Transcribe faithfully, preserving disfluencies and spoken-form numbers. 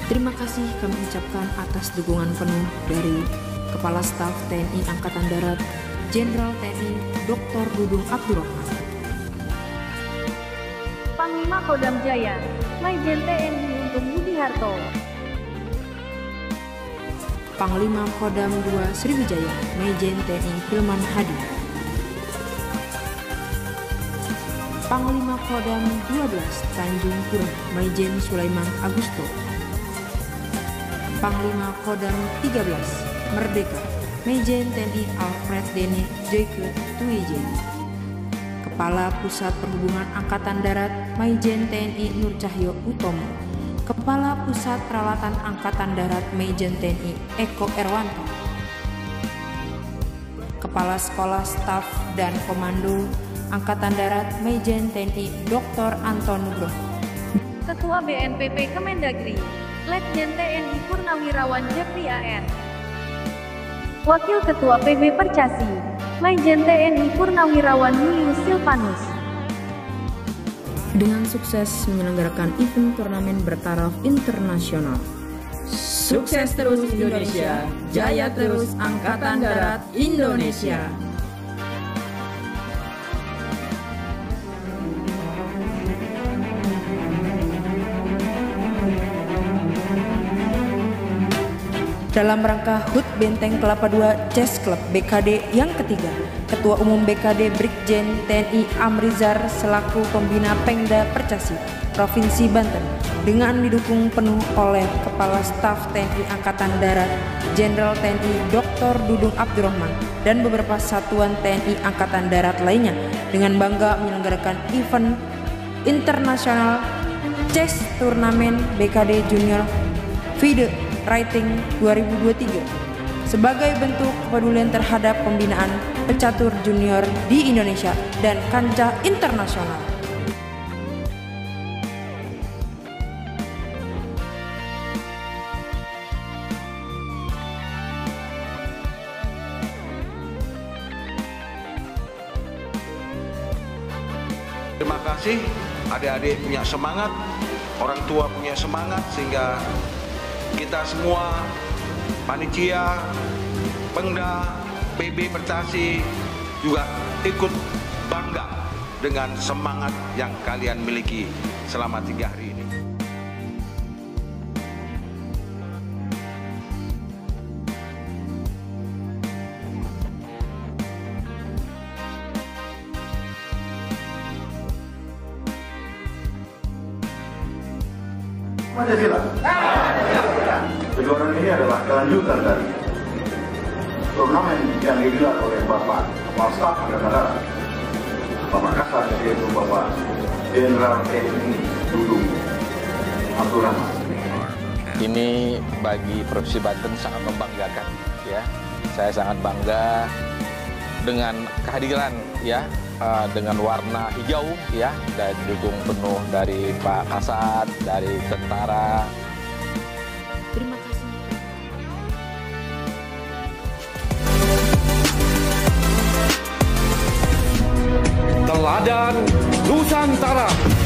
Terima kasih kami ucapkan atas dukungan penuh dari Kepala Staf T N I Angkatan Darat Jenderal T N I Doktor Dudung Abdurrahman, Panglima Kodam Jaya Maijen T N I Untung Budi Harto, Panglima Kodam dua Sriwijaya Maijen T N I Hilman Hadi, Panglima Kodam dua belas Tanjung Pura Maijen Sulaiman Agusto, Panglima Kodam tiga belas Merdeka Maijen T N I Alfred Dene Joyke Tuije, Kepala Pusat Perhubungan Angkatan Darat Maijen T N I Nur Cahyo Utomo, Kepala Pusat Peralatan Angkatan Darat Maijen T N I Eko Erwanto, Kepala Sekolah Staf dan Komando Angkatan Darat Maijen T N I Doktor Anton Nugroho, Ketua B N P P Kemendagri Letjen T N I Purnawirawan Jepri A R, Wakil Ketua P B Percasi Maijen T N I Purnawirawan Julius Silvanus. Dengan sukses menyelenggarakan event turnamen bertaraf internasional. Sukses terus Indonesia, jaya terus Angkatan Darat Indonesia. Dalam rangka H U T Benteng Kelapa dua Chess Club B K D yang ketiga, Ketua Umum B K D Brigjen T N I Amrizar selaku Pembina Pengda Percasi Provinsi Banten dengan didukung penuh oleh Kepala Staf T N I Angkatan Darat Jenderal T N I Doktor Dudung Abdurrahman dan beberapa satuan T N I Angkatan Darat lainnya dengan bangga menyelenggarakan event internasional chess turnamen B K D Junior FIDE Rating dua ribu dua puluh tiga sebagai bentuk kepedulian terhadap pembinaan pecatur junior di Indonesia dan kancah internasional. Terima kasih, adik-adik punya semangat, orang tua punya semangat, sehingga kita semua, panitia, Pengda, P B Percasi juga ikut bangga dengan semangat yang kalian miliki selama tiga hari ini. Pancasila. Kejuaraan ini adalah kelanjutan dari turnamen yang digelar oleh Bapak Kepala Staf Angkatan Darat, Bapak Kasat, yaitu Bapak Jenderal T N I Dudung Abdurrahman. Ini bagi Provinsi Banten sangat membanggakan, ya. Saya sangat bangga dengan kehadiran, ya, uh, dengan warna hijau, ya, dan dukung penuh dari Pak Kasat, dari tentara. Terima kasih. Teladan Nusantara.